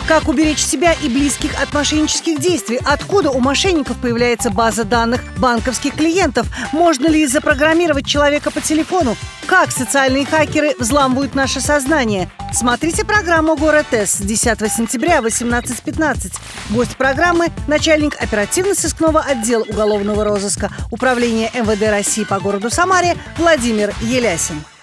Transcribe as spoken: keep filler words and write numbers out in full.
Как уберечь себя и близких от мошеннических действий? Откуда у мошенников появляется база данных банковских клиентов? Можно ли запрограммировать человека по телефону? Как социальные хакеры взламывают наше сознание? Смотрите программу «Город С» с десятого сентября в восемнадцать пятнадцать. Гость программы – начальник оперативно-сыскного отдела уголовного розыска Управления эм вэ дэ России по городу Самаре Владимир Елясин.